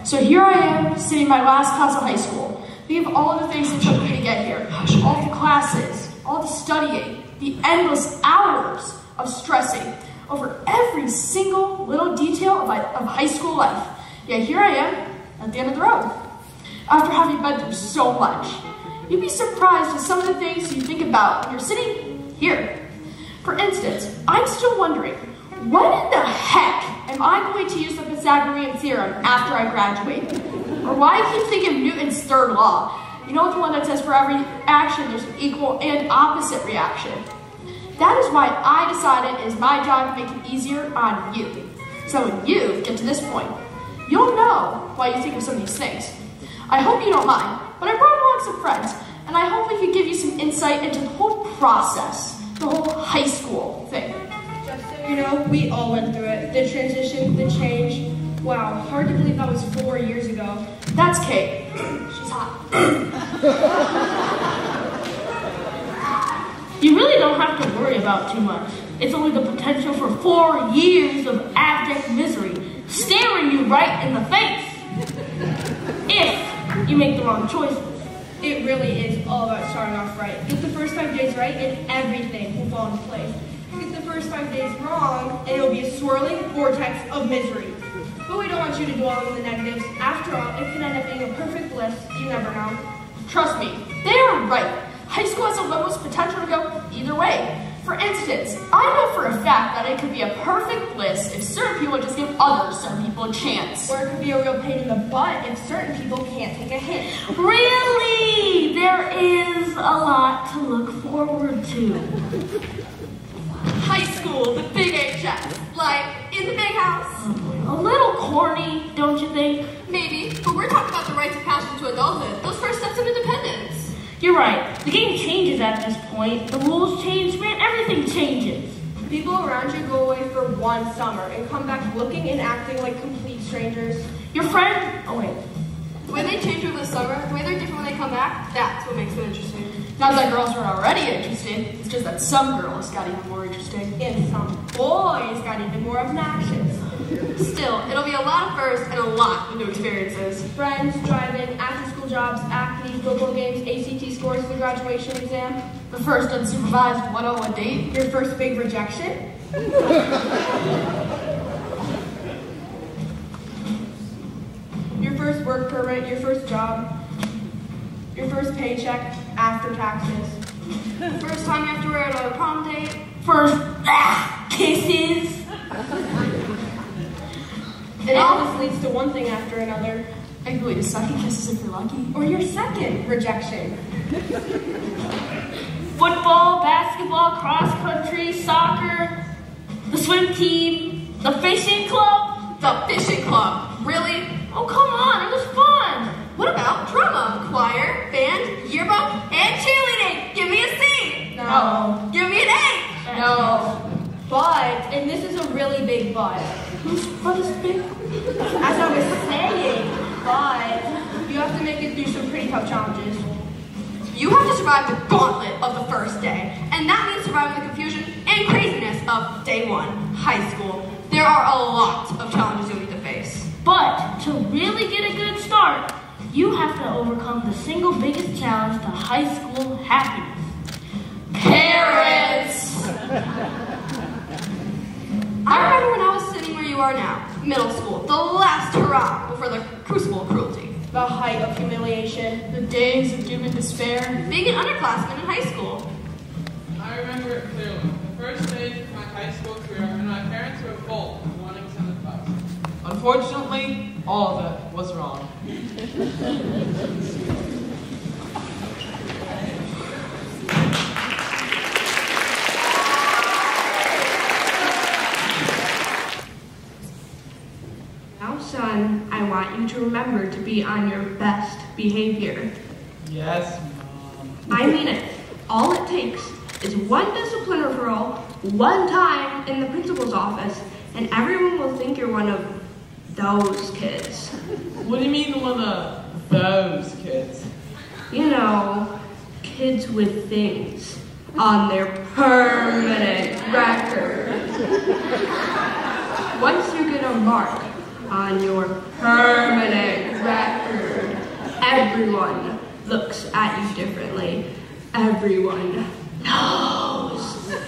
So here I am, sitting in my last class of high school. Think of all of the things it took me to get here. All the classes, all the studying, the endless hours of stressing over every single little detail of high school life. Yet here I am, at the end of the road. After having been through so much, you'd be surprised at some of the things you think about when you're sitting here. For instance, I'm still wondering, when in the heck am I going to use the Pythagorean theorem after I graduate? Or why I keep thinking of Newton's third law. You know, the one that says for every action there's an equal and opposite reaction. That is why I decided it is my job to make it easier on you. So when you get to this point, you'll know why you think of some of these things. I hope you don't mind, but I brought along some friends, and I hope we could give you some insight into the whole process, the whole high school thing. Just so you know, we all went through it. The transition, the change. Wow, hard to believe that was 4 years ago. That's Kate. She's hot. You really don't have to worry about too much. It's only the potential for 4 years of abject misery staring you right in the face. If you make the wrong choices. It really is all about starting off right. Get the first 5 days right and everything will fall into place. Get the first 5 days wrong and it'll be a swirling vortex of misery. But we don't want you to dwell on the negatives. After all, it can end up being a perfect bliss. You never know. Trust me, they are right. High school has the lowest potential to go either way. For instance, I know for a fact that it could be a perfect bliss if certain people just give certain people a chance. Or it could be a real pain in the butt if certain people can't take a hint. Really? There is a lot to look forward to. High school, the big HS. Like, in the big house. A little corny, don't you think? Maybe, but we're talking about the rites of passage to adulthood. Those first steps of independence. You're right. The game changes at this point. The rules change, man. Everything changes. People around you go away for 1 summer and come back looking and acting like complete strangers. Your friend... Oh, wait. The way they change over the summer, the way they're different when they come back, that's what makes them interesting. Not that girls are already interesting, it's just that some girls got even more interesting. And some boys got even more obnoxious. Still, it'll be a lot of firsts and a lot of new experiences. Friends, driving, after-school jobs, acne, football games, ACT scores, the graduation exam. The first unsupervised 101 date. Your first big rejection. Your first work permit, your first job. Your first paycheck after taxes. First time you have to wear it on a prom date. First, kisses. And all this leads to one thing after another. I can wait a second kisses if you're lucky. Or your second rejection. Football, basketball, cross country, soccer, the swim team, the fishing club. The fishing club. Really? Oh, come on, it was fun. What about drama, choir, band, yearbook, and cheerleading? Give me a C. No. Give me an A. No. But, and this is a really big but. Whose butt is big? As I was saying, but you have to make it through some pretty tough challenges. You have to survive the gauntlet of the first day, and that means surviving the confusion and craziness of day 1, high school. There are a lot of challenges you'll need to face. But to really get a good start, you have to overcome the single biggest challenge to high school happiness. Parents! I remember when I was sitting where you are now, middle school, the last hurrah before the crucible of cruelty. The height of humiliation. The days of doom and despair. Being an underclassman in high school. I remember it clearly. The first stage of my high school career, and my parents were both wanting to send us. Unfortunately, all of it was wrong. Now, son, I want you to remember to be on your best behavior. Yes, Mom. I mean it. All it takes is one discipline referral, one time in the principal's office, and everyone will think you're one of those kids. What do you mean one of those kids? You know, kids with things on their permanent record. Once you get a mark on your permanent record. Everyone looks at you differently. Everyone knows.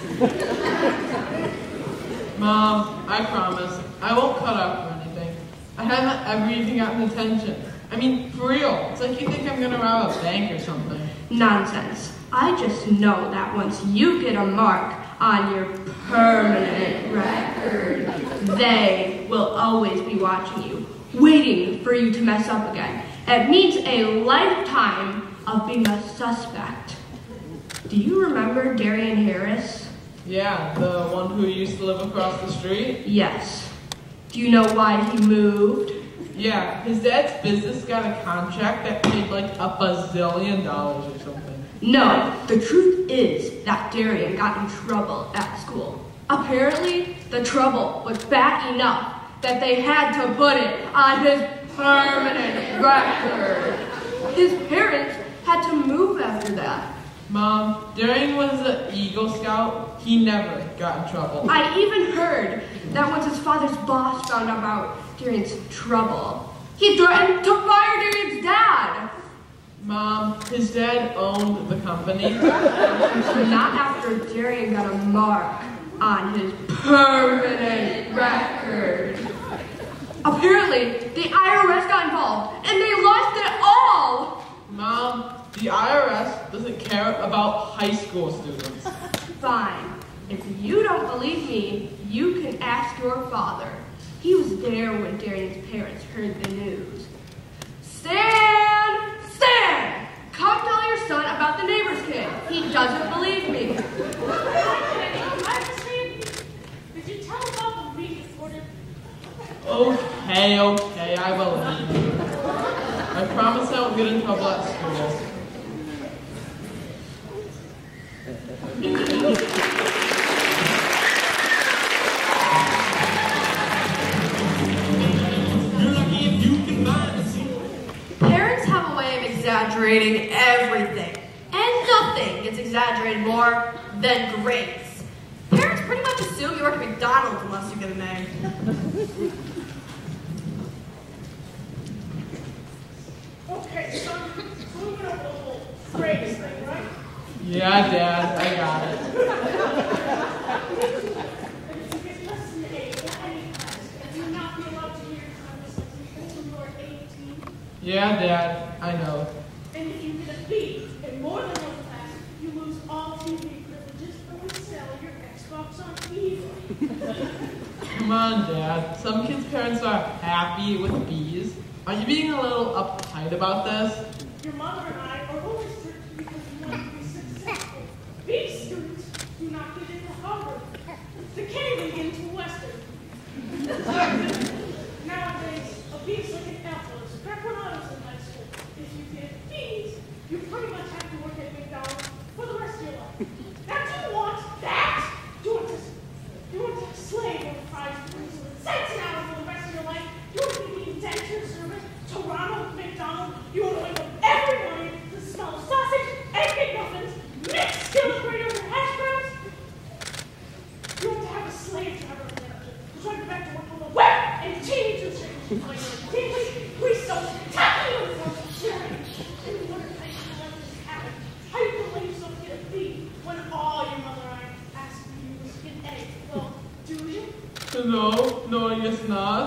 Mom, I promise, I won't cut up or anything. I haven't ever even gotten attention. I mean, for real, it's like you think I'm gonna rob a bank or something. Nonsense. I just know that once you get a mark on your permanent record, they will always be watching you, waiting for you to mess up again. It means a lifetime of being a suspect. Do you remember Darian Harris? Yeah, the one who used to live across the street? Yes. Do you know why he moved? Yeah, his dad's business got a contract that paid like $1 bazillion or something. No, the truth is that Darian got in trouble at school. Apparently, the trouble was bad enough that they had to put it on his permanent record. His parents had to move after that. Mom, Darian was an Eagle Scout. He never got in trouble. I even heard that once his father's boss found out about Darian's trouble, he threatened to fire Darian's dad. Mom, his dad owned the company. Not after Darian got a mark on his permanent record. Apparently, the IRS got involved, and they lost it all! Mom, the IRS doesn't care about high school students. Fine. If you don't believe me, you can ask your father. He was there when Darian's parents heard the news. Stan! Stan! Come tell your son about the neighbor's kid. He doesn't believe me. Did you tell about the meeting reporter? Okay, I believe you. I promise I won't get in trouble at school. Parents have a way of exaggerating everything, and nothing gets exaggerated more than grades. Parents pretty much assume you work at McDonald's unless you get an A. Okay, so moving over the whole grades thing, right? Yeah, Dad, I got it. If you get less than 8 in any class, you will not be allowed to hear conversations until you are 18. Yeah, Dad, I know. And if you get a B in more than one class, you lose all TV privileges and we sell your Xbox on eBay. Come on, Dad. Some kids' parents are happy with B's. Are you being a little uptight about this? Your mother and I are only strict because we want to be successful. B students do not get into Harvard. They can't even get into Western. Nowadays, a B is like an apple. It's back when I was in high school. If you get B's, you pretty much have to work at McDonald's for the rest of your life. Now, do you want that? Do you want to slave on fries for cents an hour for the rest of your life? You want to be the indentured servant to Ronald McDonald? You want to wake up every morning to the smell of sausage, egg McMuffins, mixed skillet burritos, and hash browns? You want to have a slave driver manager who's driving back to work with a whip and change your chicken flavor. We so tacky uniforms and sharing. And you wonder how you let this happen. How you can let yourself get a B when all your mother and I asked you was to get an A. Well, do you? No, I guess not.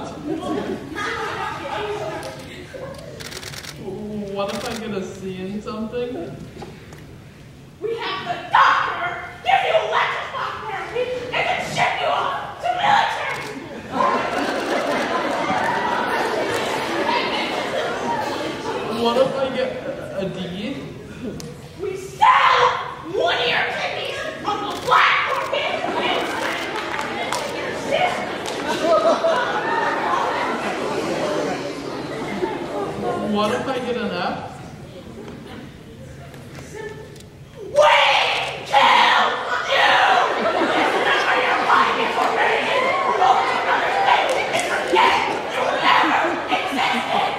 What if I get a C in something? We have the doctor give you electrical therapy and then ship you off to military. What if I get a D? We sell one of your kidneys on the black market and What if I get an F? we kill you! Remember your life before reading it. Don't understand and forget you never existed.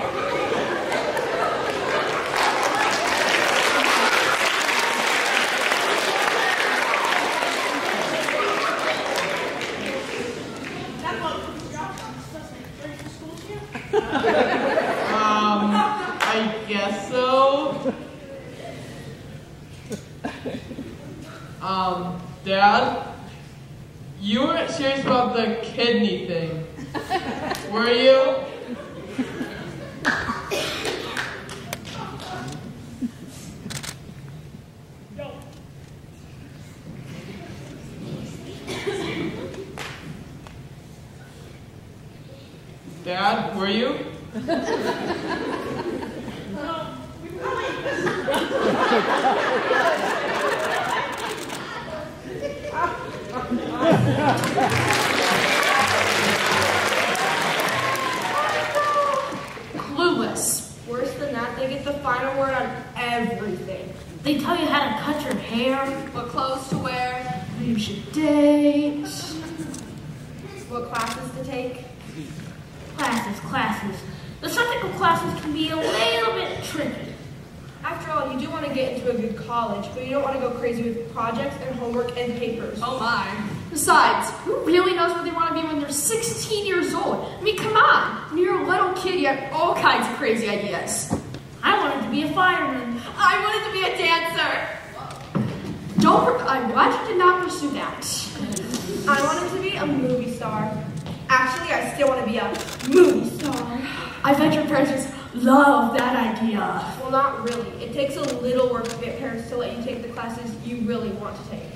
That love for the job doesn't make for schools here. I guess so. Dad, you weren't serious about the kidney thing, were you? No. Dad, were you? No. We really. Clueless. Worse than that, they get the final word on everything. They tell you how to cut your hair, what clothes to wear, who you should date. What classes to take? Classes. The technical classes can be a little bit tricky. After all, you do want to get into a good college, but you don't want to go crazy with projects and homework and papers. Oh my. Besides, who really knows what they want to be when they're 16 years old? I mean, come on. When you're a little kid, you have all kinds of crazy ideas. I wanted to be a fireman. I wanted to be a dancer. Why did you not pursue that? I wanted to be a movie star. Actually, I still want to be a movie star. I bet your parents just love that idea. Well, not really. It takes a little work to get parents to let you take the classes you really want to take.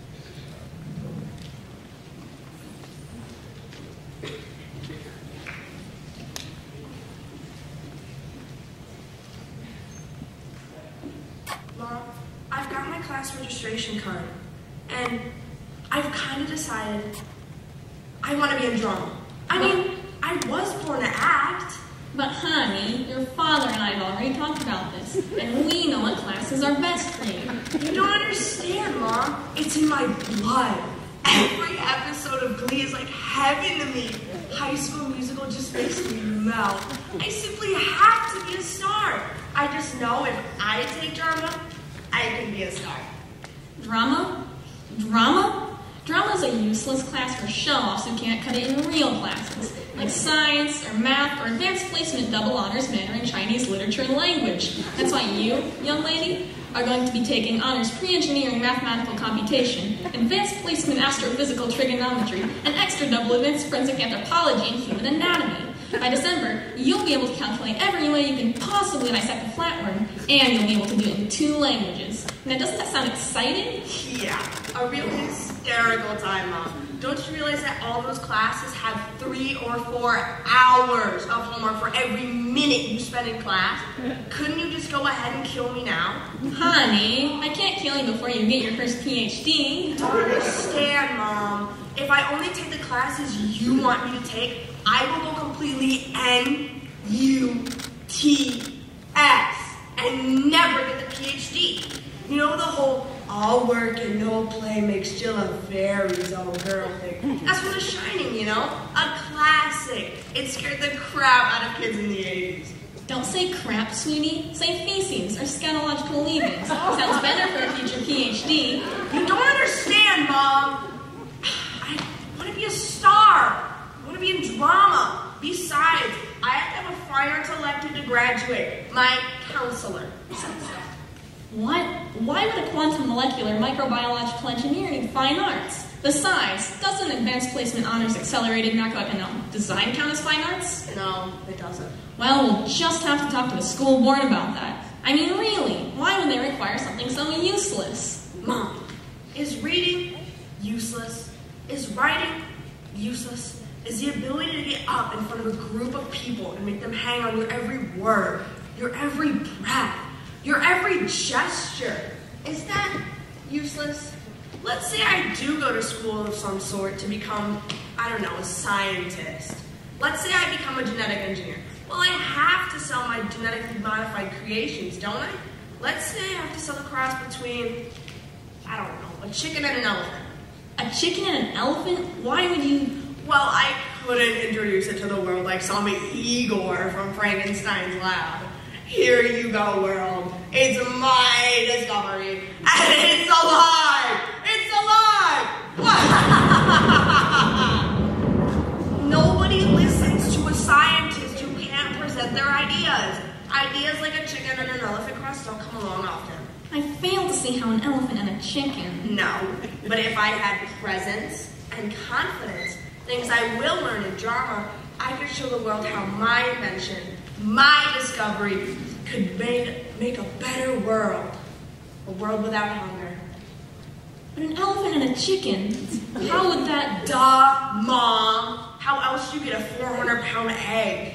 Mom, I've got my class registration card, and I've kind of decided I want to be in drama. I mean, I was born to act. But honey, your father and I have already talked about this, and we know what classes are best for you. You don't understand, Mom. It's in my blood. Every episode of Glee is like heaven to me. High School Musical just makes me melt. I simply have to be a star. I just know if I take drama, I can be a star. Drama? Drama? Drama is a useless class for show-offs who can't cut it in real classes, like science, or math, or advanced placement double honors Mandarin, Chinese literature, and language. That's why you, young lady, are going to be taking honors pre-engineering mathematical computation, advanced placement astrophysical trigonometry, and extra double advanced forensic anthropology and human anatomy. By December, you'll be able to calculate every way you can possibly dissect a flatworm, and you'll be able to do it in 2 languages. Now, doesn't that sound exciting? Yeah, a real hysterical time, Mom. Don't you realize that all those classes have 3 or 4 hours of homework for every minute you spend in class? Couldn't you just go ahead and kill me now? Honey, I can't kill you before you get your first PhD. Don't understand, Mom. If I only take the classes you want me to take, I will go completely NUTS and never get the PhD. You know the whole all work and no play makes Jill a very dull girl thing. That's from The Shining, you know? A classic. It scared the crap out of kids in the 80s. Don't say crap, sweetie. Say feces or scatological leavings. Sounds better for a future PhD. You don't understand, Mom. I want to be a star. I want to be in drama. Besides, I have to have a fine arts elective to graduate. My counselor said so. What? Why would a quantum molecular microbiological engineer need fine arts? Besides, doesn't advanced placement honors accelerated macroeconomic design count as fine arts? No, it doesn't. Well, we'll just have to talk to the school board about that. I mean, really, why would they require something so useless? Mom, is reading useless? Is writing useless? Is the ability to get up in front of a group of people and make them hang on your every word, your every breath, your every gesture, is that useless? Let's say I do go to school of some sort to become, I don't know, a scientist. Let's say I become a genetic engineer. Well, I have to sell my genetically modified creations, don't I? Let's say I have to sell the cross between, I don't know, a chicken and an elephant. A chicken and an elephant? Why would you... Well, I couldn't introduce it to the world like some Igor from Frankenstein's lab. Here you go, world. It's my discovery. And it's alive! It's alive! What? Nobody listens to a scientist who can't their ideas. Ideas like a chicken and an elephant crust don't come along often. I fail to see how an elephant and a chicken. No, but if I had presence and confidence, things I will learn in drama, I could show the world how my invention, my discovery, could make a better world. A world without hunger. But an elephant and a chicken, how would that... Duh, Mom. How else do you get a 400-pound egg?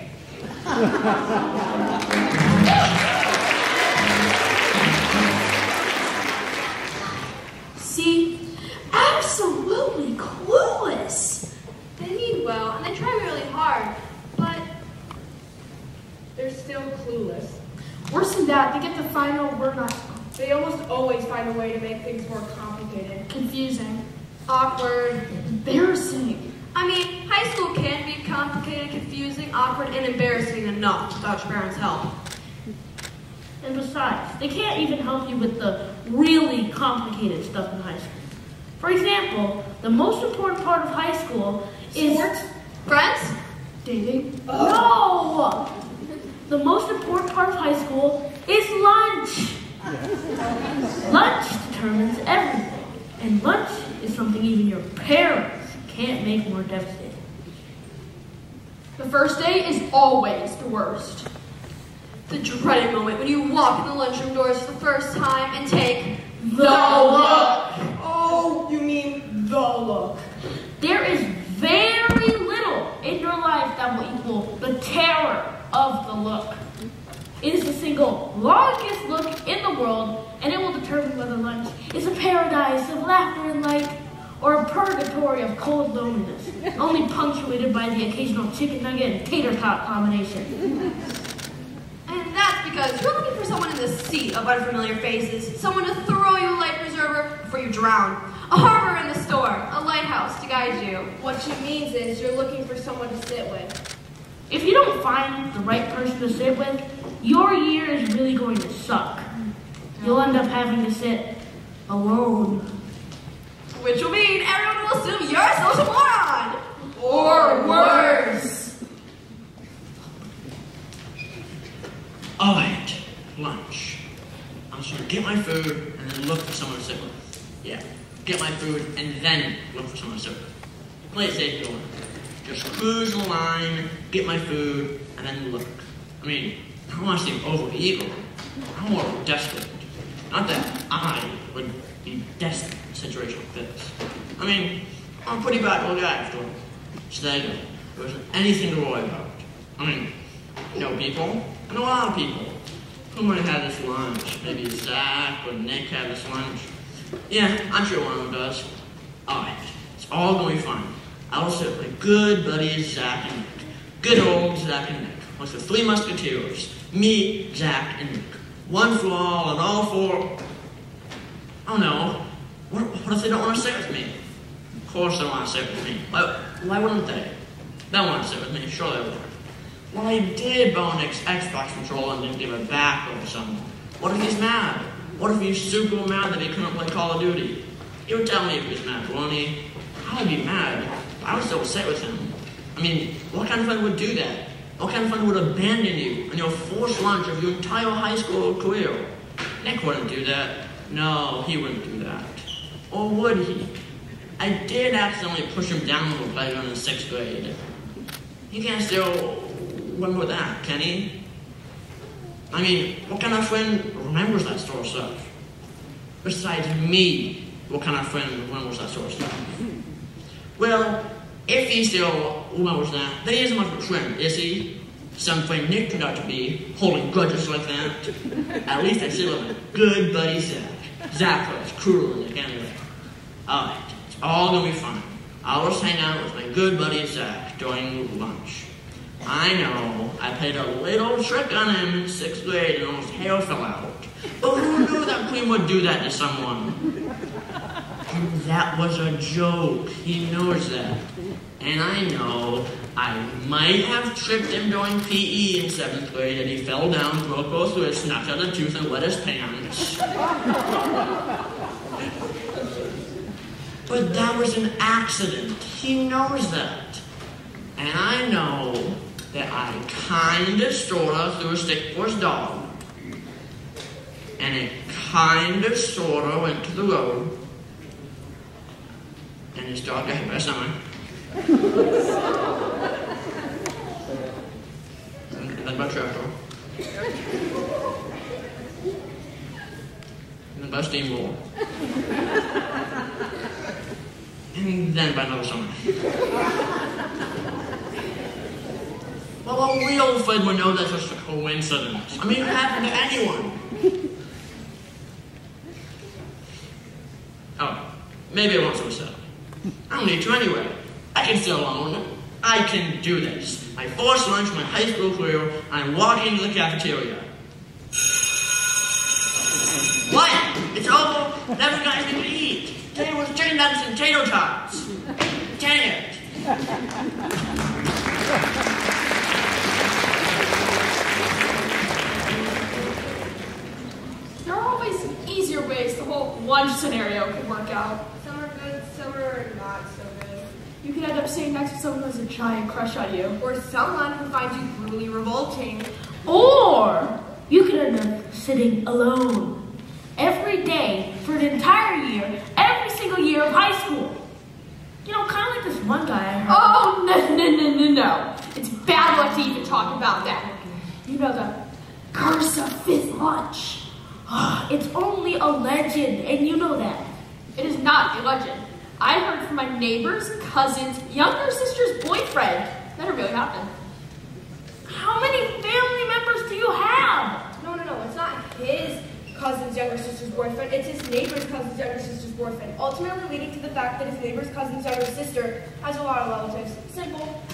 See? Absolutely clueless. They mean well, and they try really hard, but they're still clueless. Worse than that, they get the final word not They almost always find a way to make things more complicated. confusing. Awkward. Embarrassing. I mean, high school can be complicated, confusing, awkward, and embarrassing enough without your parents' help. And besides, they can't even help you with the really complicated stuff in high school. For example, the most important part of high school is... Sports? Friends? Dating? No! The most important part of high school is lunch. Lunch determines everything. And lunch is something even your parents can't make more devastating. The first day is always the worst. The dreaded moment when you walk in the lunchroom doors for the first time and take The look. Oh, you mean the look. There is very little in your life that will equal the terror of the look. It is the single longest look in the world, and it will determine whether lunch is a paradise of laughter and light or a purgatory of cold loneliness, only punctuated by the occasional chicken nugget and tater tot combination. And that's because you're looking for someone in the seat of unfamiliar faces, someone to throw you a life preserver before you drown, a harbor in the storm, a lighthouse to guide you. What she means is you're looking for someone to sit with. If you don't find the right person to sit with, your year is really going to suck. You'll end up having to sit alone. Which will mean everyone will assume you're a social moron! Or worse. Alright, lunch. I'm just gonna get my food and then look for someone to sit with. Yeah, get my food and then look for someone to sit with. Play it safe going. Just cruise the line, get my food, and then look. I mean, I don't want to seem over-eager. I'm more desperate. Not that I would be desperate in a situation like this. I mean, I'm a pretty bad little guy after all. So there you go. There wasn't anything to worry about. I mean, I know people. I know a lot of people. Who might have had this lunch? Maybe Zach or Nick had this lunch. Yeah, I'm sure one of them does. Alright, it's all going to be fine. I will sit with my good buddies Zach and Nick. Good old Zach and Nick. With the three musketeers. Me, Zach, and Nick. One for all and all for... I don't know. What if they don't want to sit with me? Of course they want to sit with me. Why wouldn't they? They want to sit with me. Sure they would. Well, he did bone Xbox controller and didn't give it back over someone. What if he's mad? What if he's super mad that he couldn't play Call of Duty? He would tell me if he was mad, wouldn't he? I would be mad. I would still sit with him. I mean, what kind of friend would do that? What kind of friend would abandon you on your forced lunch of your entire high school career? Nick wouldn't do that. No, he wouldn't do that. Or would he? I did accidentally push him down a little playground in 6th grade. He can't still remember that, can he? I mean, what kind of friend remembers that sort of stuff? Besides me, what kind of friend remembers that sort of stuff? Well, if he still remembers that, then he isn't much of a friend, is he? Some friend Nick turned out to be, holding grudges like that. At least I still have a good buddy Zach. Zach was cruel Nick anyway. Alright, it's all gonna be fine. I'll just hang out with my good buddy Zach during lunch. I know, I played a little trick on him in 6th grade and almost hair fell out. But who knew that Queen would do that to someone? And that was a joke. He knows that. And I know I might have tripped him during PE in 7th grade and he fell down, broke both wrists, knocked out a tooth, and wet his pants. But that was an accident. He knows that. And I know that I kinda sorta threw a stick for his dog, and it kinda sorta went to the road, and his dog got hit by a semi. And then by a tractor. And then by a steamroller. And then by another semi. Well, a real friend would know that's just a coincidence. I mean, it happened to anyone. Oh, maybe I won't so sad. I don't need to anyway. I can sit alone. I can do this. I forced lunch my high school career, and I walk into the cafeteria. What? It's over? Never got anything to eat. Today was chicken nuggets and tater tots. Dang it. There are always easier ways the whole lunch scenario could work out. Some are good, some are not so good. You could end up sitting next to someone who has a giant crush on you. Or someone who finds you brutally revolting. Or you could end up sitting alone every day for an entire year, every single year of high school. You know, kind of like this one guy I heard. Oh, no. It's bad luck to even talk about that. You know the curse of fifth lunch. It's only a legend, and you know that. It is not a legend. I heard from my neighbor's cousin's younger sister's boyfriend that it really happened. How many family members do you have? No, it's not his cousin's younger sister's boyfriend. It's his neighbor's cousin's younger sister's boyfriend. Ultimately leading to the fact that his neighbor's cousin's younger sister has a lot of relatives. Simple.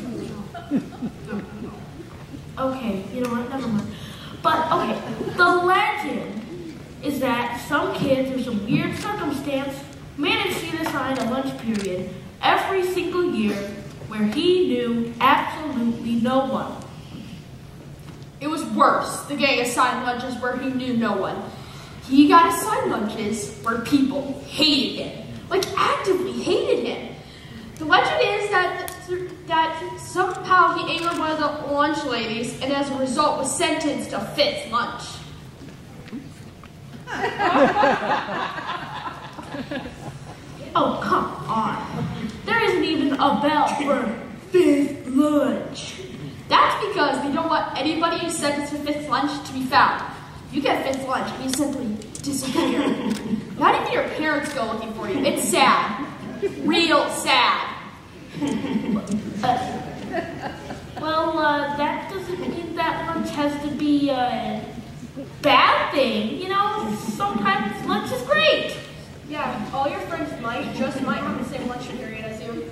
Okay, you know what? Never mind. But, okay, the legend is that some kid, through some weird circumstance, managed to see the sign of lunch period every single year where he knew absolutely no one. It was worse. The gang assigned lunches where he knew no one. He got assigned lunches where people hated him. Like, actively hated him. The legend is that somehow he angered one of the lunch ladies and as a result was sentenced to fifth lunch. Oh, come on. There isn't even a bell for fifth lunch. That's because they don't want anybody who's sentenced to fifth lunch to be found. You get fifth lunch and you simply disappear. Not even your parents go looking for you. It's sad. Real sad. That doesn't mean that lunch has to be a bad thing. You know, sometimes lunch is great. Yeah, all your friends might have the same lunch period as you.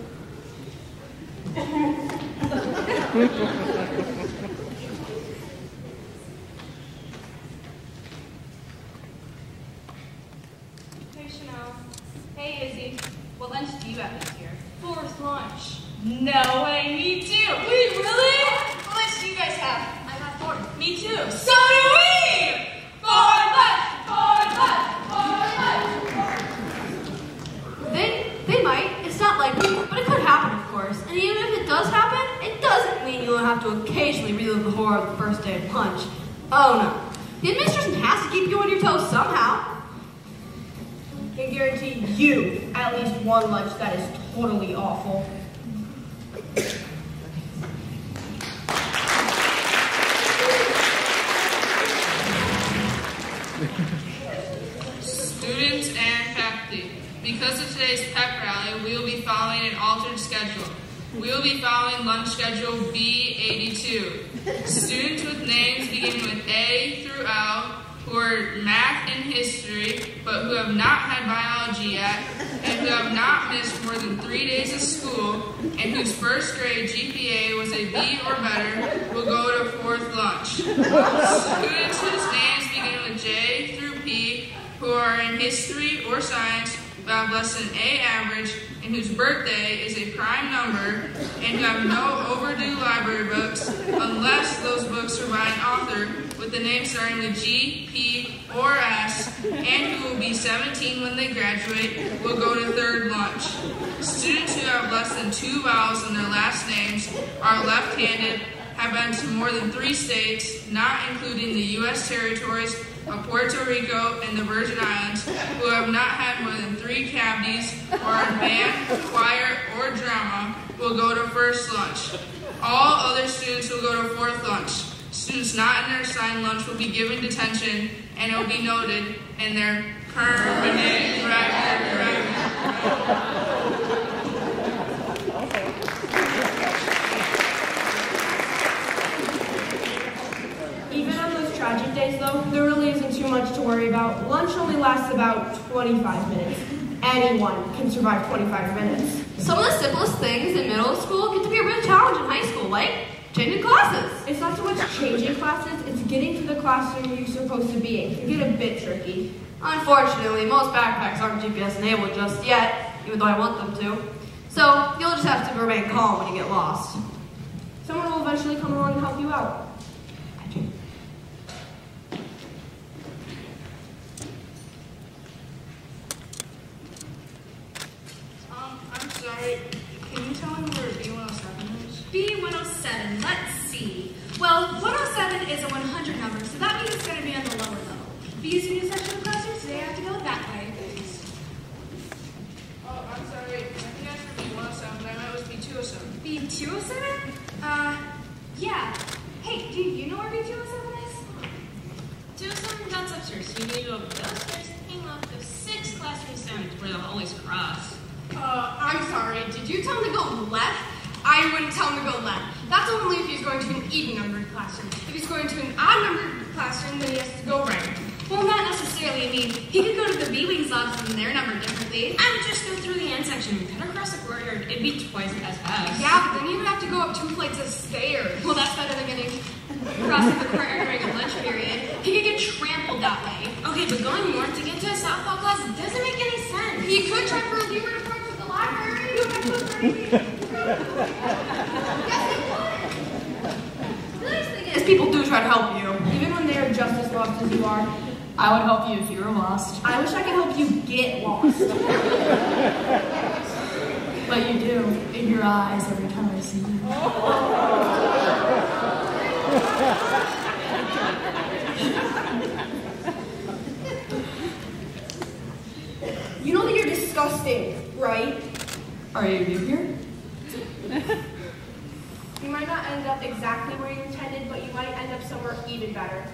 Hey, Chanel. Hey, Izzy. What lunch do you have this year? Fourth lunch. No way, me too. Wait, really? What lunch do you guys have? I got fourth. Me too. So do we! Fourth lunch! They might. It's not likely, but it could happen, of course. And even if it does happen, it doesn't mean you'll have to occasionally relive the horror of the first day of lunch. Oh no. The administration has to keep you on your toes somehow. Can guarantee you at least one lunch that is totally awful. Students and faculty, because of today's pep rally, we will be following an altered schedule. We will be following lunch schedule B82. Students with names beginning with A through L, who are math and history, but who have not had biology yet, and who have not missed more than 3 days of school, and whose first grade GPA was a B or better, will go to fourth lunch. Students whose names begin with J through P, who are in history or science, who have less than A average, and whose birthday is a prime number, and who have no overdue library books, unless those books are by an author with the name starting with G, P, or S, and who will be 17 when they graduate, will go to third lunch. Students who have less than 2 vowels in their last names, are left-handed, have been to more than 3 states, not including the U.S. territories of Puerto Rico and the Virgin Islands, who have not had more than 3 cavities, or in band, choir, or drama, will go to first lunch. All other students will go to fourth lunch. Students not in their assigned lunch will be given detention, and it will be noted in their permanent record. Even on those tragic days, though, there really isn't too much to worry about. Lunch only lasts about 25 minutes. Anyone can survive 25 minutes. Some of the simplest things in middle school get to be a real challenge in high school, like changing classes. It's not so much changing classes, it's getting to the classroom you're supposed to be in. It can get a bit tricky. Unfortunately, most backpacks aren't GPS enabled just yet, even though I want them to. So you'll just have to remain calm when you get lost. Someone will eventually come along and help you out. I'm sorry. Can you tell me where B107 is? B107, let's see. Well, 107 is a 100 number, so that means it's going to be on the lower level. Because you section of classrooms today, I have to go that way. Oh, I'm sorry. I think I said B107, but I meant it was B207. B207? Yeah. Hey, do you know where B207 is? 207, that's upstairs. You need to go downstairs, hang off the 6 classrooms down to where the hallways cross. I'm sorry, did you tell him to go left? I wouldn't tell him to go left. That's only if he's going to an even-numbered classroom. If he's going to an odd-numbered classroom, then he has to go right. Well, not necessarily. I mean, he could go to the B-Wings labs and they're numbered differently. I would just go through the end section and cut across the courtyard. It'd be twice as fast. Yeah, but then you would have to go up 2 flights of stairs. Well, that's better than getting crossing the courtyard during a lunch period. He could get trampled that way. Okay, but going north to get to a softball class doesn't make any sense. He could try for a lever to park with the library. The nice thing is, people do try to help you. Even when they are just as lost as you are. I would help you if you were lost. I wish I could help you get lost. But you do, in your eyes every time I see you. You know that you're disgusting, right? Are you new here? You might not end up exactly where you intended, but you might end up somewhere even better.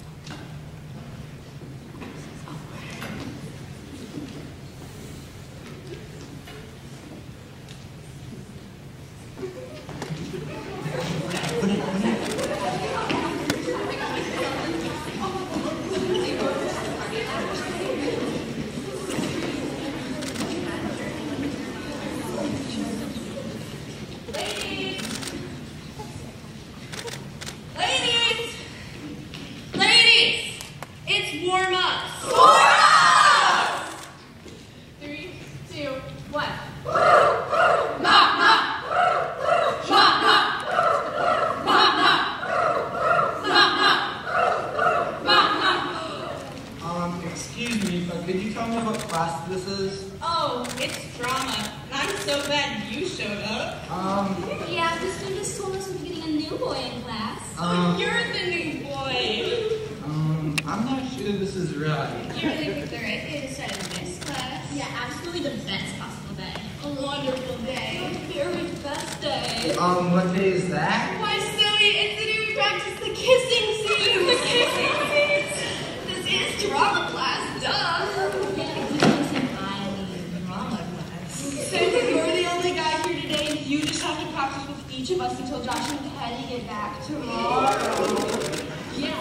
Excuse me, but could you tell me what class this is? Oh, it's drama. And I'm so glad you showed up. Yeah, the students told us we're getting a new boy in class. You're the new boy. I'm not sure this is right. You really picked the right day to start in this class? Yeah, absolutely the best possible day. A wonderful day. A very best day. What day is that? Why, silly, it's the day we practice the kissing scene. The kissing scenes. This is drama class, duh. Yeah, we kissing drama class. Since you're the only guy here today, you just have to practice with each of us until Josh and Teddy get back tomorrow. Yeah.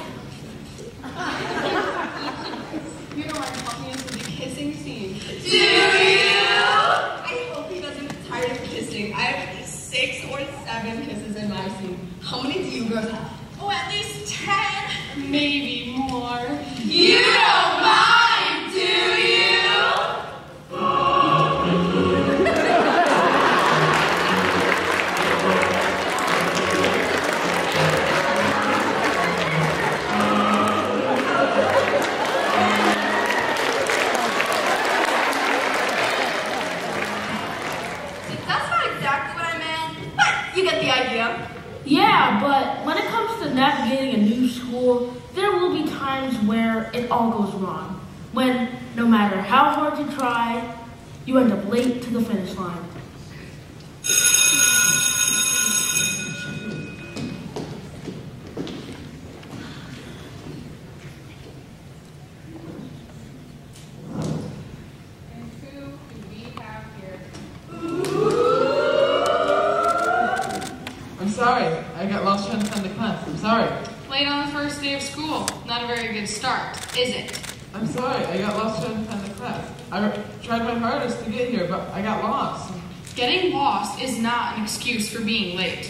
You don't mind talking into the kissing scene. Do you? I hope he doesn't get tired of kissing. I have at least 6 or 7 kisses in my scene. How many do you girls have? Oh, at least 10. Maybe more. You don't mind, do you? That's not exactly what I meant, but you get the idea. Yeah, but when it comes to navigating a new school, there will be times where it all goes wrong. When, no matter how hard you try, you end up late to the finish line. And who do we have here? I'm sorry, I got lost trying to find the class. I'm sorry. Late on the first day of school. Not a very good start, is it? I'm sorry, I got lost trying to find the class. I tried my hardest to get here, but I got lost. Getting lost is not an excuse for being late.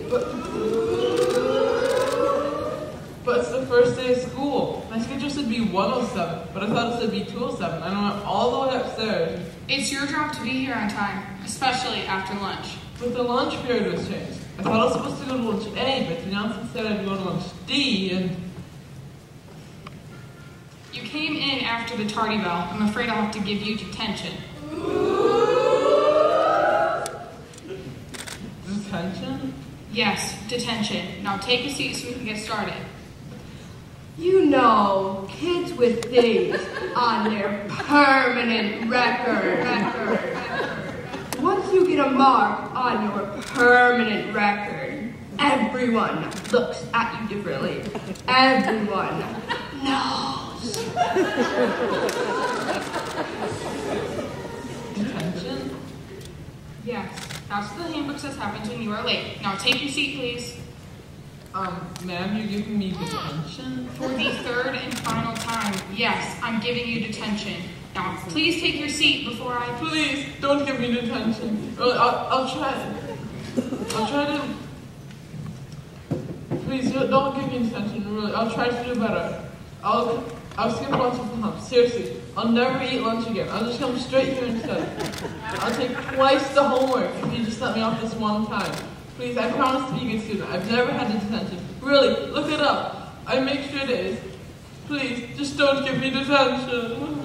But it's the first day of school. My schedule said be 107, but I thought it said be 207. I went all the way upstairs. It's your job to be here on time, especially after lunch. But the lunch period was changed. I thought I was supposed to go to lunch A, but the announcement said I'd go to lunch D, and... You came in after the tardy bell. I'm afraid I'll have to give you detention. Detention? Yes, detention. Now take a seat so we can get started. You know, kids with days on their permanent record. Once you get a mark on your permanent record, everyone looks at you differently. Everyone knows. Detention? Yes, that's what the handbook says happens when you are late. Now take your seat, please. Ma'am, you're giving me detention? For the third and final time, yes, I'm giving you detention. Now, please take your seat before I... Please, don't give me detention. I'll try. I'll try to... Please, don't give me detention, really. I'll try to do better. I'll skip lunch with the hump. Seriously, I'll never eat lunch again. I'll just come straight here instead. I'll take twice the homework if you just let me off this one time. Please, I promise to be a good student. I've never had detention. Really, look it up. I make straight A's. Please, just don't give me detention.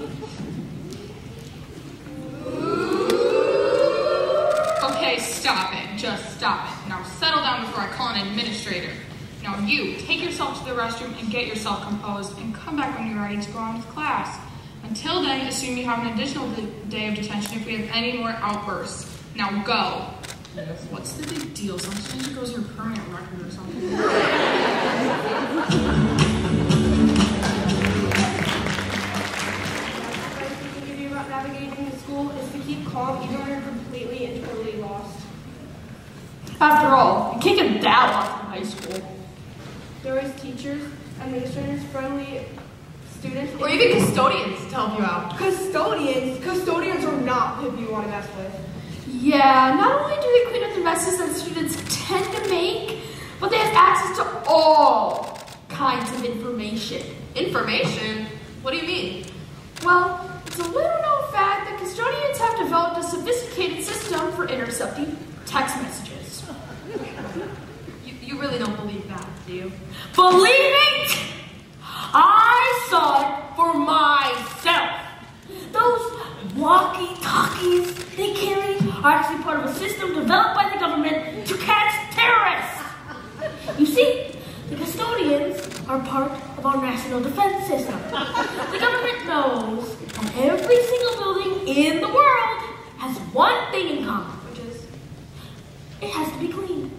Okay, stop it. Just stop it. Now settle down before I call an administrator. Now you, take yourself to the restroom and get yourself composed and come back when you're ready to go on with class. Until then, assume you have an additional day of detention if we have any more outbursts. Now go. Yes. What's the big deal? Sometimes it goes your permanent record or something. Advice we can give you about navigating the school is to keep calm even when you're completely and totally lost. After all, you can't get that lost in high school. There is teachers, administrators, friendly students, Or even custodians to help you out. Custodians are not who you want to mess with. Yeah, not only do they clean up the messes that students tend to make, but they have access to all kinds of information. Information? What do you mean? Well, it's a little known fact that custodians have developed a sophisticated system for intercepting text messages. You really don't believe that, do you? Believe it? I saw it for myself. Those walkie-talkies they carry are actually part of a system developed by the government to catch terrorists. You see, the custodians are part of our national defense system. The government knows that every single building in the world has one thing in common, which is it has to be clean.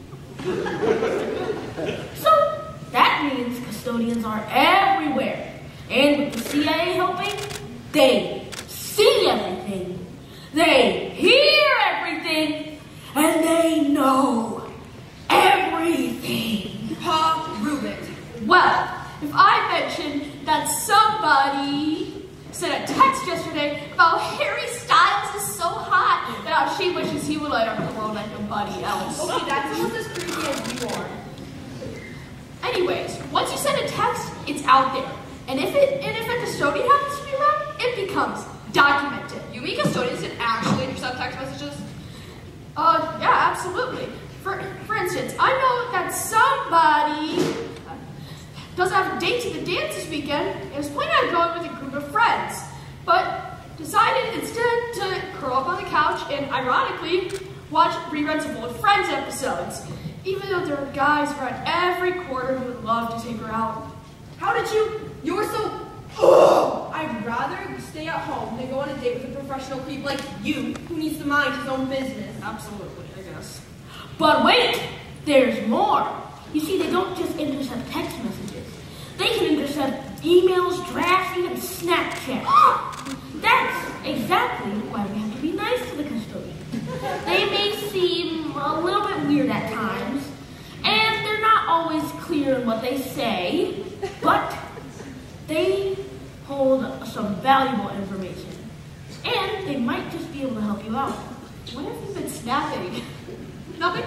So that means custodians are everywhere. And with the CIA helping, they see everything, they hear everything, and they know everything. Prove it. Well, if I mentioned that somebody sent a text yesterday about Harry Styles is so hot and how she wishes he would let her alone like nobody else. Okay, that's almost as creepy as you are. Anyways, once you send a text, it's out there. And if a custodian happens to be around, it becomes documented. You mean custodians can actually intercept text messages? Yeah, absolutely. For instance, I know that somebody doesn't have a date to the dance this weekend and was planning on going with a group of friends, but decided instead to curl up on the couch and, ironically, watch reruns of old Friends episodes. Even though there are guys around every corner who would love to take her out. How did you? You were so. Oh, I'd rather stay at home than go on a date with a professional creep like you, who needs to mind his own business. Absolutely, I guess. But wait, there's more. You see, they don't just intercept text messages. They can intercept emails, drafts, even Snapchat. That's exactly why we have to be nice to the custodian. They may seem a little bit weird at times, and they're not always clear in what they say, but they hold some valuable information, and they might just be able to help you out. What have you been snapping? Nothing?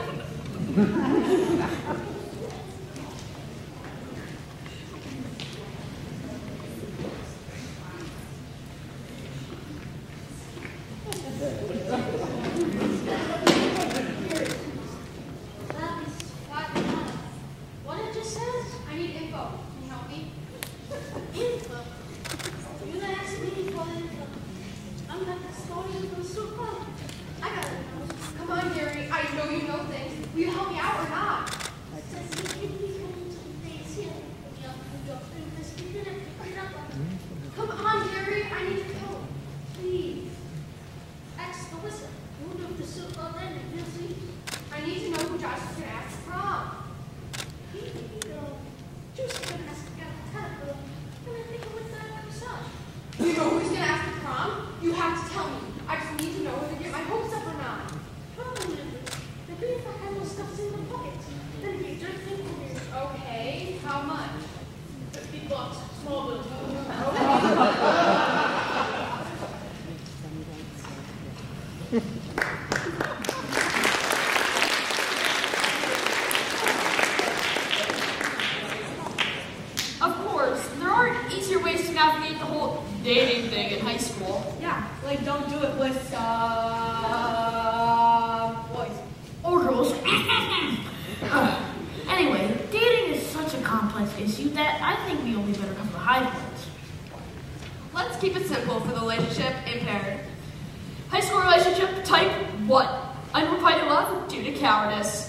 What it just says? I need info. Can you help me? Info? You gonna ask me for info? I'm not the custodian for the soup club. I gotta know. Come on, Gary. I know you know things. Will you help me out or not? Come on, Gary. I need your help. Please. Listen. Who do the soup club then? I need to know who Josh is gonna ask from. You know who's gonna ask the prom? You have to tell me. I just need to know whether to get my hopes up or not. Okay, how much? $50, small bill. Of course, there are easier ways to navigate the whole dating thing in high school. Yeah, like don't do it with boys. Or girls. Anyway, dating is such a complex issue that I think we only better cover the high points. Let's keep it simple for the relationship impaired. High school relationship type 1. Unrequited love due to cowardice.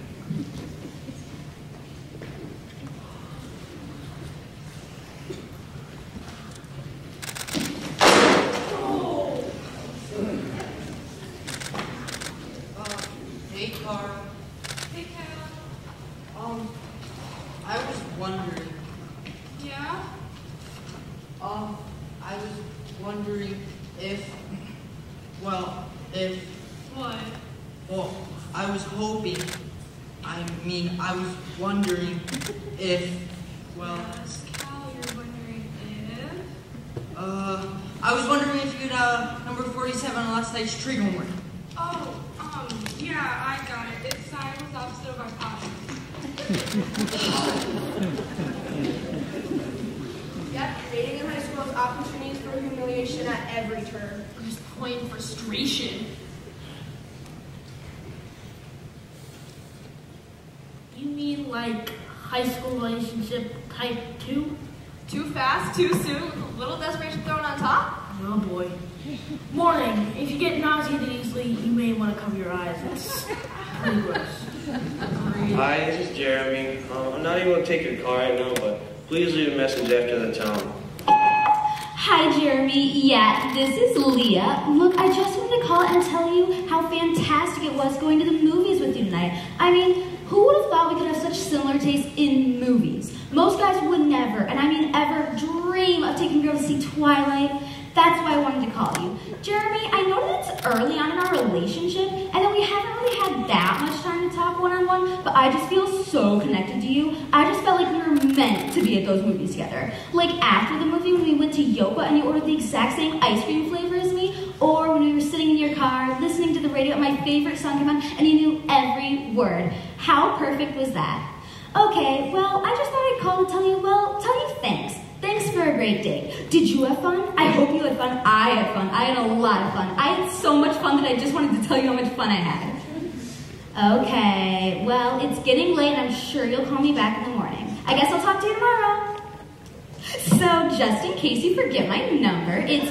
Hey, Carl. Hey, Cal. I was wondering. Yeah? I was wondering if. What? Well, I was hoping. I was wondering if. Yes, Cal, you're wondering if... I was wondering if you'd, number 47 on last night's tree homework. Oh, yeah, I got it. Its sign was opposite of our class. Yep, dating in high school has opportunities for humiliation at every turn. Just plain frustration. You mean like high school relationship type 2? Too fast, too soon, with a little desperation thrown on top? Oh boy. Warning, if you get nauseated easily, you may want to cover your eyes. It's pretty gross. Hi, this is Jeremy. I'm not able to take your call right now, but please leave a message after the tone. Hi, Jeremy. Yeah, this is Leah. Look, I just wanted to call and tell you how fantastic it was going to the movies with you tonight. I mean, who would have thought we could have such similar tastes in movies? Most guys would never, and I mean ever, dream of taking a girl to see Twilight. That's why I wanted to call you. Jeremy, I know that it's early on in our relationship, and that we haven't really had that much time to talk one-on-one, but I just feel so connected to you. I just felt like we were meant to be at those movies together. Like after the movie when we went to Yopa and you ordered the exact same ice cream flavor as me, or when we were sitting in your car listening to the radio and my favorite song came on and you knew every word. How perfect was that? Okay, well, I just thought I'd call to tell you thanks. Thanks for a great date. Did you have fun? I hope you had fun. I had fun. I had a lot of fun. I had so much fun that I just wanted to tell you how much fun I had. Okay, well, it's getting late and I'm sure you'll call me back in the morning. I guess I'll talk to you tomorrow. So, just in case you forget my number, it's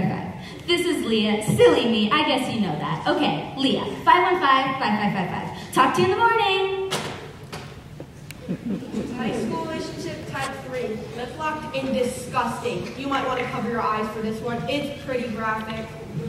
515-5555. This is Leah. Silly me, I guess you know that. Okay, Leah, 515-5555. Talk to you in the morning. High school relationship type 3. Let's lock in disgusting. You might want to cover your eyes for this one. It's pretty graphic.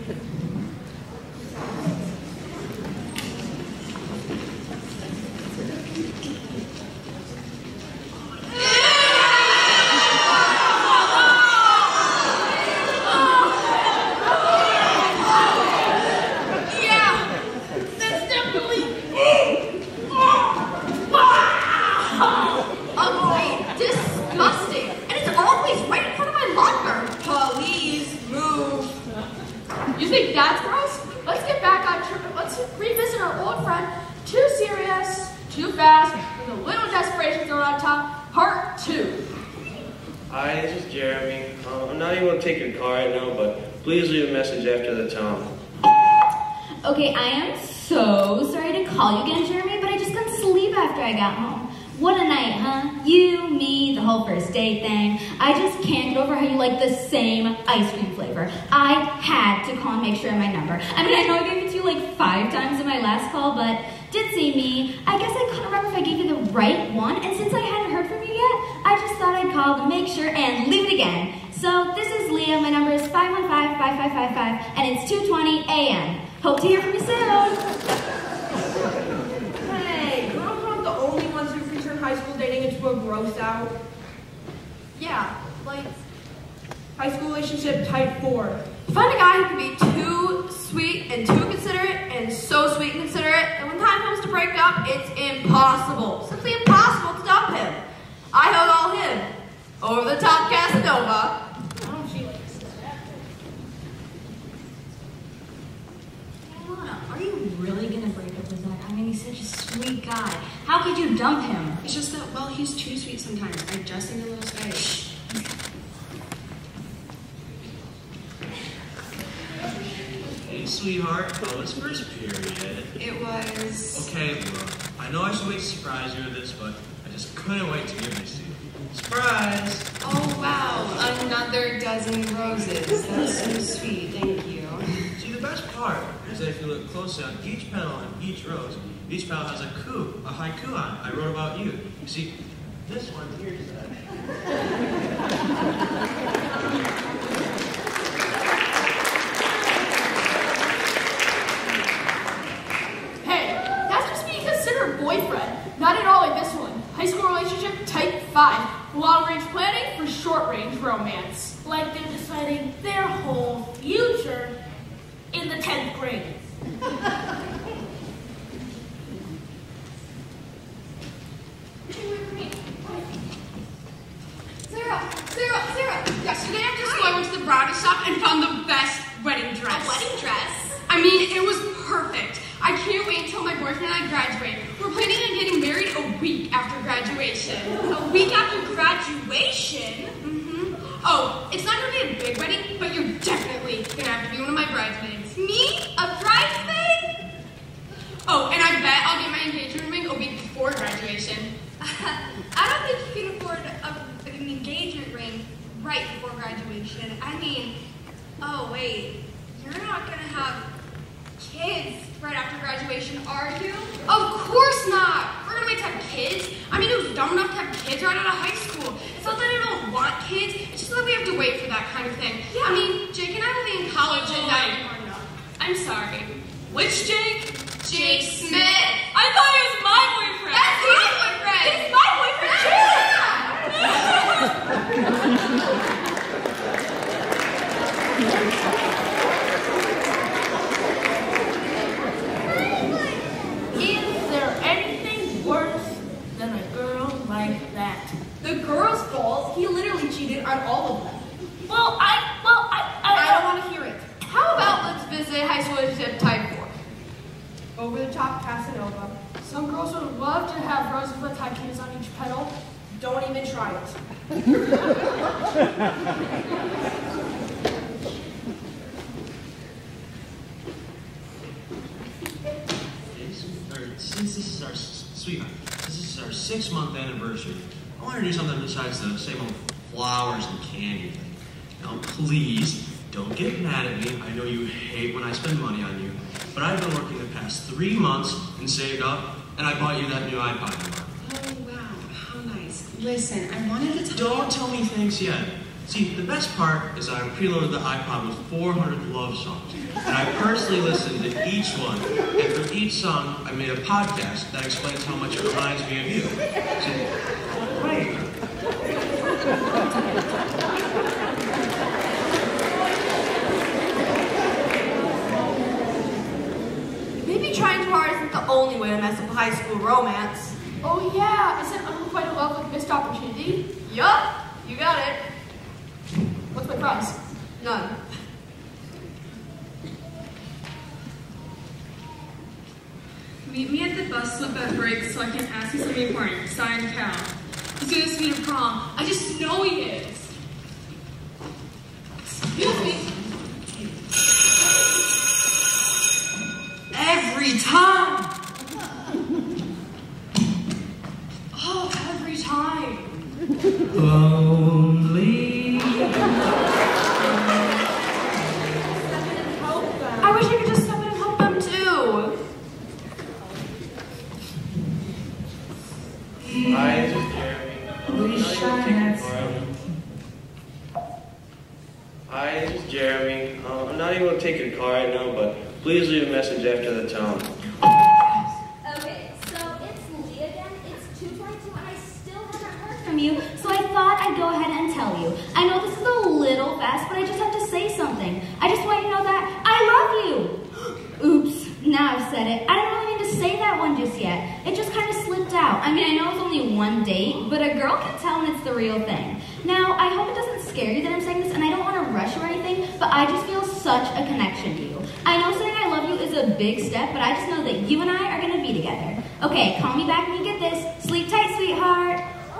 You think that's gross? Let's get back on trip. Let's revisit our old friend. Too serious, too fast, with a little desperation thrown on top. Part 2. Hi, this is Jeremy. I'm not able to take your call right now, but please leave a message after the tone. Okay, I am so sorry to call you again, Jeremy, but I just couldn't sleep after I got home. What a night, huh? You, me, the whole first date thing. I just can't get over how you like the same ice cream flavor. I had to call and make sure I had my number. I mean, I know I gave it to you like 5 times in my last call, but did see me. I guess I couldn't remember if I gave you the right one, and since I hadn't heard from you yet, I just thought I'd call to make sure and leave it again. So this is Leah. My number is 515-5555, and it's 2:20 a.m. Hope to hear from you soon. Hey, girls aren't the only ones who feature in high school dating into a gross out. Yeah, like, High school relationship type 4. find a guy who can be too sweet and too considerate and so sweet and considerate, and when time comes to break up, it's impossible. Simply impossible to dump him. I held all him. Over the top Casanova. Are you really gonna break up with Zach? I mean, he's such a sweet guy. How could you dump him? It's just that, well, he's too sweet sometimes. I just need a little space. Hey, sweetheart, how was first period? It was... Okay, look, I know I should wait to surprise you with this, but I just couldn't wait to give this to you. Surprise! Oh, wow, another dozen roses. That's so sweet, thank you. See, the best part is that if you look closely on each petal and each rose, each petal has a haiku on it. I wrote about you. You see, this one here says... Hey, that's just being considered boyfriend. Not at all like this one. High school relationship type 5. Long-range planning for short-range romance. Like they're deciding their whole future in the 10th grade. Sarah, yesterday after school I went to the bridal shop and found the best wedding dress. A wedding dress? I mean, it was perfect. I can't wait until my boyfriend and I graduate. We're planning on getting married a week after graduation. A week after graduation? Mm-hmm. Oh, it's not going to be a big wedding, but you're definitely going to have to be one of my bridesmaids. Me? A bridesmaid? Oh, and I bet I'll get my engagement ring a week before graduation. I don't think you can afford an engagement ring right before graduation. I mean, oh wait, you're not gonna have kids right after graduation, are you? Of course not! We're gonna wait to have kids. I mean, who's dumb enough to have kids right out of high school? It's not that I don't want kids, it's just that we have to wait for that kind of thing. Yeah. I mean, Jake and I will be in college and I'm sorry. Which Jake? Jake Smith. I thought he was my boyfriend. That's my boyfriend! He's my boyfriend too! Is there anything worse than a girl like that? The girl's fault. He literally cheated on all of them. Well, I don't want to hear it. How about let's visit high school relationship type 4? Over the top Casanova. Some girls would love to have roses with haikus on each petal. Don't even try it. Since this is our sweetheart, since this is our 6-month anniversary, I want to do something besides the same old flowers and candy thing. Now, please don't get mad at me. I know you hate when I spend money on you. but I've been working the past 3 months and saved up, and I bought you that new iPod. Oh, wow. How nice. Listen, I wanted to tell you... Don't tell me thanks yet. See, the best part is I preloaded the iPod with 400 love songs, and I personally listened to each one, and for each song, I made a podcast that explains how much it reminds me of you. See, wait. Maybe trying too hard isn't the only way to mess up a high school romance. Oh yeah, isn't Uncle quite in love with missed opportunity? Yup, you got it. What's my prize? None. Meet me at the bus stop at break so I can ask you something important. Signed, Cal. He's gonna see you to prom. I just know he is. Excuse me. Every time! Oh, every time. Lonely. I wish I could just step in and help them too. Hi, this is Jeremy. Hi, this is Jeremy. I'm not able to take your car right now, but please leave a message after the tone. Okay, so it's Leah again. It's 2:22 and I still haven't heard from you, so I thought I'd go ahead and tell you. I know this is a little fast, but I just have to say something. I just want you to know that I love you. Oops, now I've said it. I didn't really mean to say that one just yet. It just kind of slipped out. I mean, I know it's only one date, but a girl can tell when it's the real thing. Now, I hope it doesn't scare you that I'm saying this, and I don't want to rush or anything, but I just feel such a connection to you. I know saying I love you is a big step, but I just know that you and I are going to be together. Okay, call me back when you get this. Sleep tight, sweetheart.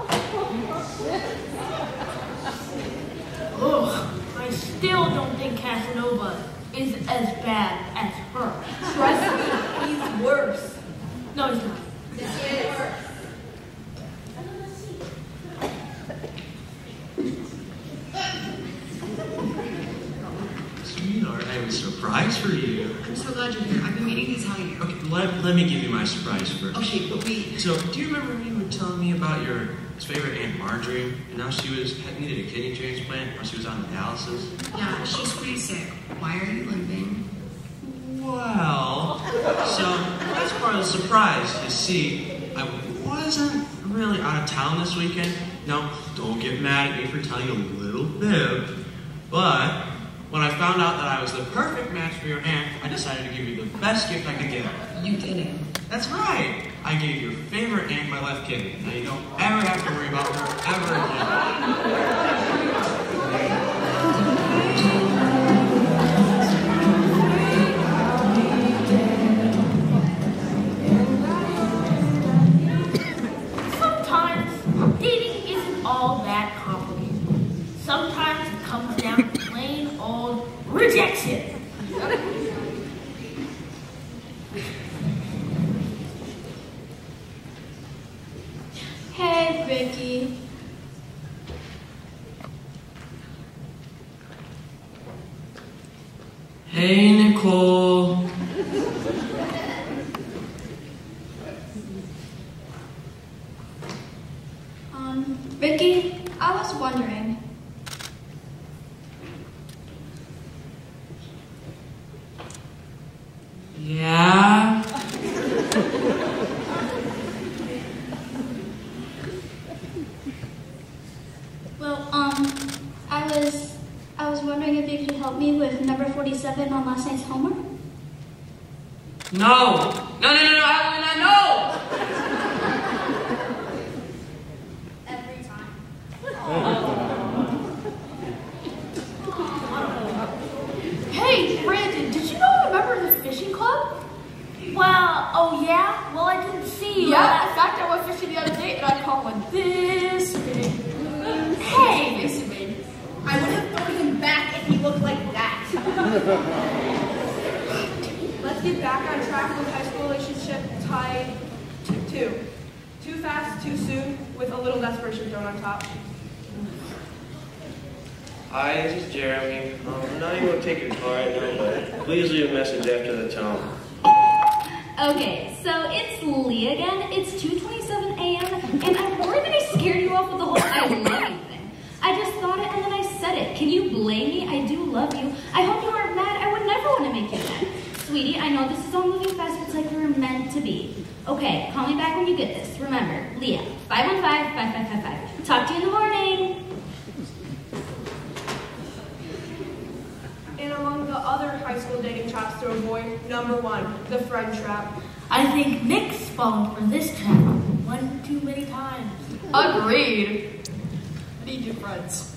Ugh, I still don't think Casanova is as bad as her. Trust me, he's worse. No, he's not. This is worse. Sweetheart, I have a surprise for you. I'm so glad you're here. I've been meaning to tell you. Okay, let me give you my surprise first. Okay, but wait. So, do you remember when you were telling me about your favorite Aunt Marjorie, and how she needed a kidney transplant while she was on dialysis? Yeah, she's pretty sick. Why are you limping? Well, so that's part of the surprise. You see, I wasn't really out of town this weekend. Now, don't get mad at me for telling you a little bit, but when I found out that I was the perfect match for your aunt, I decided to give you the best gift I could give her. You didn't. That's right. I gave your favorite aunt my left kidney. Now you don't ever have to worry about her ever again. Sometimes dating isn't all that complicated. Sometimes it comes down to plain old rejection. Hey, Vicky. Hey, Nicole. Vicky, I was wondering. Yeah? Well, I was wondering if you could help me with number 47 on last night's homework. No, Evelyn, no! Every time. Hey, Brandon, did you know I'm a member of the fishing club? Well, oh yeah? Well, I didn't see you. Yeah, in fact, I went fishing the other day and I caught one this big. Hey! This big. I would have thrown him back if he looked like that. Let's get back on track with high school relationship tied to 2. Too fast, too soon, with a little desperation thrown on top. Hi, this is Jeremy. I'm not able to take your call right now, but please leave a message after the tone. Okay, so it's Leah again. It's 2:27 a.m. and I'm worried that I scared you off with the whole I love you thing. I just thought it and then I said it. Can you blame me? I do love you. I hope you aren't mad. I would never want to make you mad. Sweetie, I know this is all moving fast, but it's like we were meant to be. Okay, call me back when you get this. Remember, Leah, 515-5555. Talk to you in the morning. And among the other high school dating traps to avoid, number 1, the friend trap. I think Nick's fallen for this trap one too many times. Agreed. Need new friends.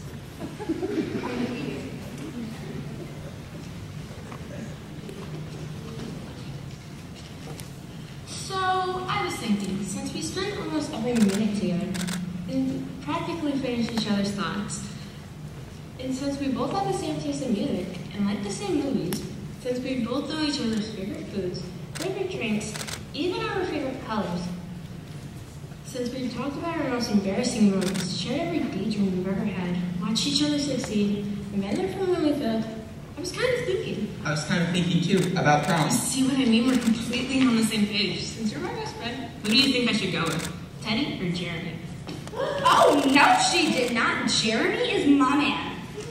So, I was thinking, since we spent almost every minute together and practically finished each other's thoughts, and since we both have the same taste in music and like the same movies, since we both know each other's favorite foods, favorite drinks, even our favorite colors, since we've talked about our most embarrassing moments, shared every daydream we've ever had, watched each other succeed, and been there for when we failed, I was kind of thinking. I was kind of thinking too about prom. See what I mean? We're completely on the same page. Since you're my best friend, who do you think I should go with? Teddy or Jeremy? Oh, no, she did not. Jeremy is my man.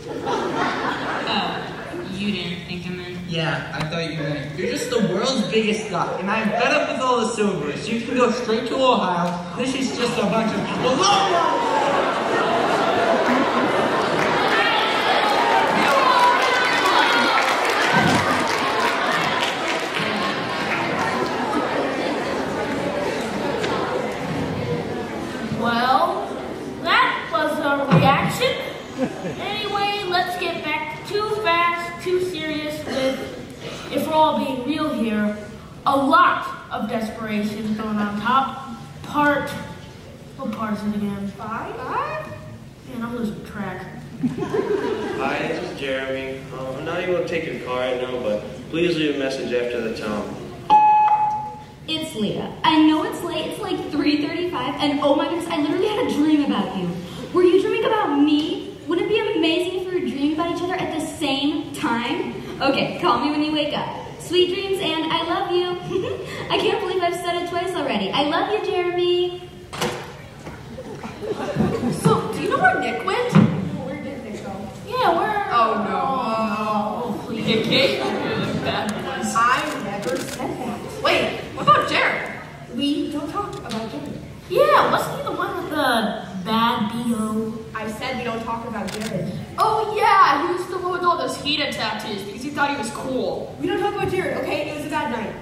Oh, you didn't think I meant. Yeah, I thought you meant. You're just the world's biggest guy, and I'm fed up with all the silvers. You can go straight to Ohio. This is just a bunch of people. Well, that was a reaction. Anyway, let's get back to Too Fast, Too Serious with, if we're all being real here, a lot of desperation going on top. What part is it again? 5? Man, I'm losing track. Hi, this is Jeremy. I'm not able to take your call right now, but please leave a message after the tone. It's Leah. I know it's late. It's like 3:35, and oh my goodness, I literally had a dream about you. Were you dreaming about me? Wouldn't it be amazing if we were dreaming about each other at the same time? Okay, call me when you wake up. Sweet dreams, and I love you. I can't believe I've said it twice already. I love you, Jeremy. So, do you know where Nick went? Where did Nick go? Yeah, where? Oh, no. Oh, please. Okay, really bad boys. I never said that. Wait, what about Jared? We don't talk about Jared. Yeah, wasn't he the one with the bad B.O.? I said we don't talk about Jared. Oh, yeah, he was the one with all those heated tattoos because he thought he was cool. We don't talk about Jared, okay? It was a bad night.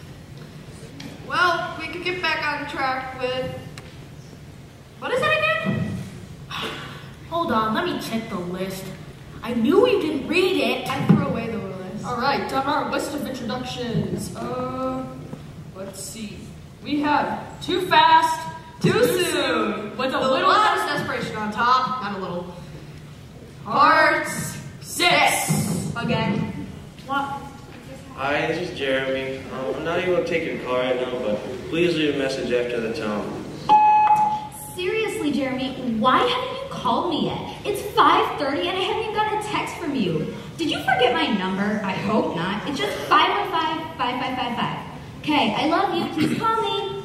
Well, we could get back on track with... What is that again? Hold on, let me check the list. I knew we didn't read it. I threw away the list. All right, on our list of introductions. Let's see. We have Too Fast, Too Soon, with a little less desperation on top. Not a little. Part 6. Again. What? Hi, this is Jeremy. I'm not able to take your call right now, but please leave a message after the tone. Seriously, Jeremy, why haven't you called me yet? It's 5:30 and I haven't even gotten a text from you. Did you forget my number? I hope not. It's just 515-5555. Okay, I love you. Please call me.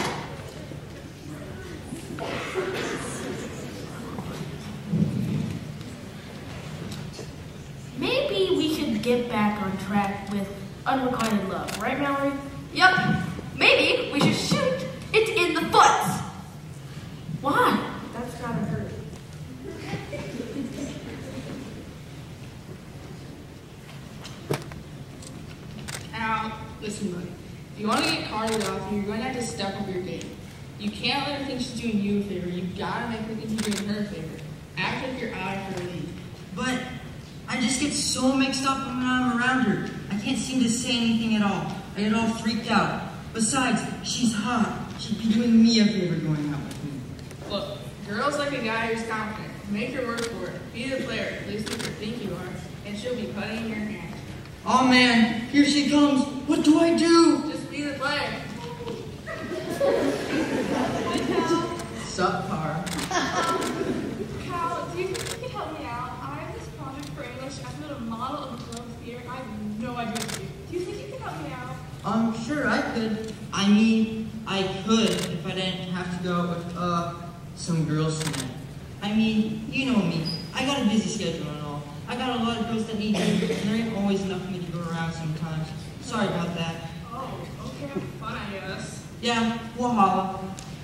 Maybe we should get back on track with Unrequited Love, right, Mallory? Yep. Maybe we should shoot it in the foot. Why? That's gotta hurt. Now, listen, buddy. If you want to get Carly off you, you're going to have to step up your game. You can't let her think she's doing you a favor. You've got to make her think you're doing her a favor. Act like you're out of her league. But I just get so mixed up when I'm around her. I can't seem to say anything at all. I get all freaked out. Besides, she's hot. She'd be doing me a favor going out with me. Look, girls like a guy who's confident. Make her work for it. Be the player. At least make her think you are. And she'll be putty in your hand. Oh man, here she comes. What do I do? Just be the player. Sup, Tara? Cal, do you think you could help me out? I have this project for English. I've made a model of girls' theater. I have no idea what to do. Do you think you could help me out? Sure, I could. if I didn't have to go with, some girls tonight. I mean, you know me. I got a busy schedule and all. I got a lot of girls that need me, and there ain't always enough for me to go around sometimes. Sorry about that. Oh, okay, have fun, I guess. Yeah, we'll holla.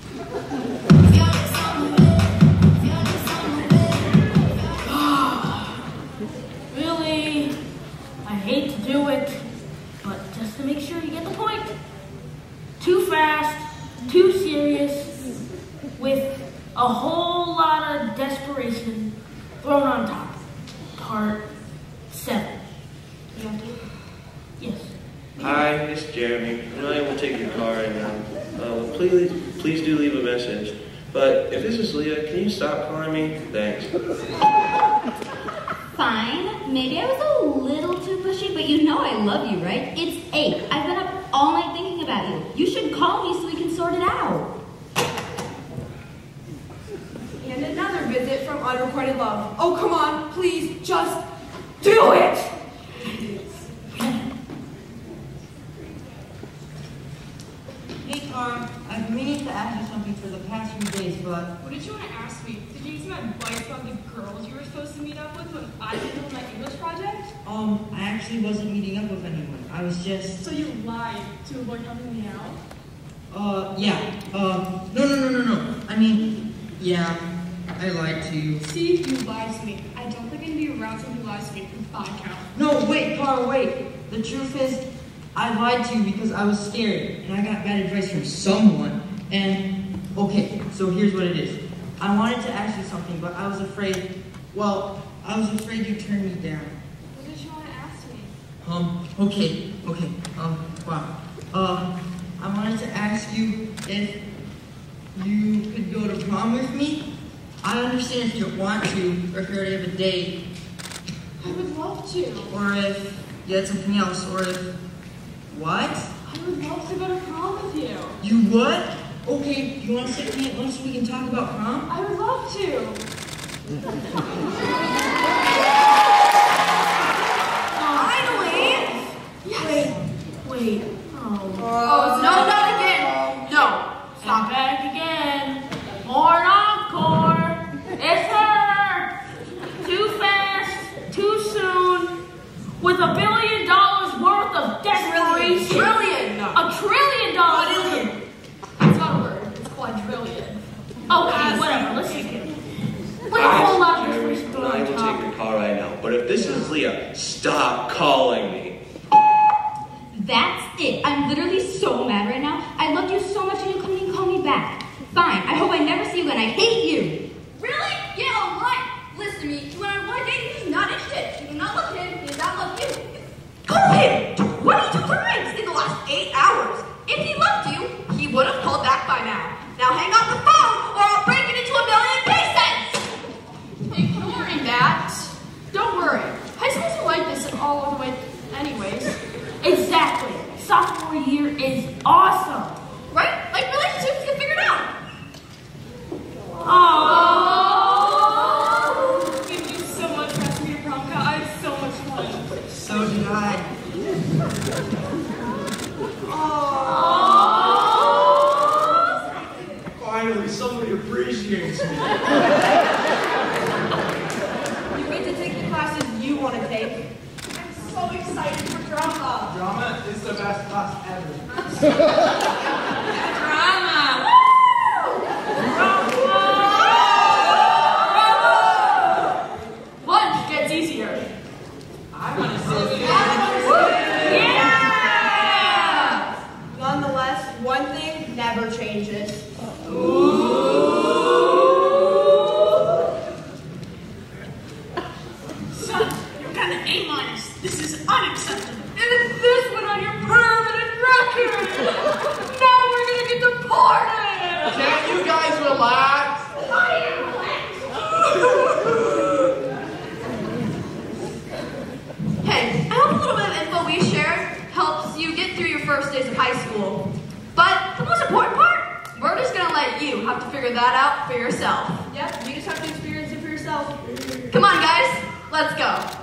Really? I hate to do it, but just to make sure you get the point. Too fast, too serious, with a whole lot of desperation thrown on top. Part 7. You have to? Yes. Hi, it's Jeremy. I'm not able to take your car right now. Please do leave a message. But if this is Leah, can you stop calling me? Thanks. Fine. Maybe I was a little too pushy, but you know I love you, right? It's 8. I've been up all night thinking about you. You should call me so we can sort it out. And another visit from Unrequited Love. Oh, come on, please, just do it! Hey, Cara, I've been meaning to ask you something for the past few days, but... What did you want to ask me? Did you use my advice about the girls you were supposed to meet up with when I did my English project? I actually wasn't meeting up with anyone. I was just... So you lied to avoid helping me out? Yeah. No. I mean, yeah, I lied to you. See, you lied to me. I don't think I can be around someone who lies to me. Goodbye, Cal. No, wait, Cara, wait. The truth is, I lied to you because I was scared, and I got bad advice from someone. And, okay, so here's what it is. I wanted to ask you something, but I was afraid, well, I was afraid you'd turn me down. What did you want to ask me? Wow. I wanted to ask you if you could go to prom with me. I understand if you want to, or if you already have a date. I would love to. Or if you had something else, or if... What? I would love to go to prom with you. You would? Okay, you want to sit with me at lunch so we can talk about prom? I would love to. Finally! Yes. Wait. Oh, no, not again. No. Stop back again. More encore. It's her. Too fast, too soon, with $1 billion worth of desperation. Trillion. $1 trillion. It's not a word. It's quadrillion. Okay, whatever. Let's take it. Like a whole lot of desperation thrown I on will top. take your car right now. But if this is Leah, stop calling me. That's it. I'm literally so mad right now. I loved you so much and you couldn't even call me back. Fine. I hope I never see you again. I hate you. Really? Yeah, all right. Listen to me. You went on one date, he's not interested. You do not love him, he does not love you. Call him 22 times in the last 8 hours. If he loved you, he would have called back by now. Now hang up the phone or I'll break it into $1 million pieces. Ignoring that. Don't worry. High schools are like this all over the way anyways. Exactly. Sophomore year is awesome. Right? Like relationships get figured out. Aww. Thank you so much for asking me to prom, Cal. I had so much fun. So did I. Finally, somebody appreciates me. You get to take the classes you want to take. I'm so excited for drama. Drama is the best class ever. Drama. Lunch gets easier. I want to see you. Yeah! Nonetheless, one thing never changes. Son, you got an A-. This is unacceptable. And if this went on your permanent record, now we're gonna get deported. Can't you guys relax? Hey, I hope a little bit of info we shared helps you get through your first days of high school. But the most important part, we're just gonna let you have to figure that out for yourself. Yep, you just have to experience it for yourself. Come on, guys, let's go.